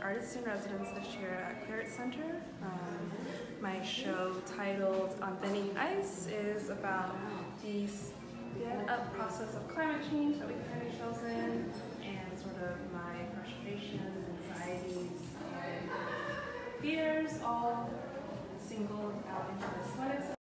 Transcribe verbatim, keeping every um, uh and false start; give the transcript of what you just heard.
artist in residence this year at Claret Center. Um, my show titled On Thinning Ice is about the sped up process of climate change that we find ourselves in, and sort of my frustrations, anxieties, and fears all singled out into this sweater.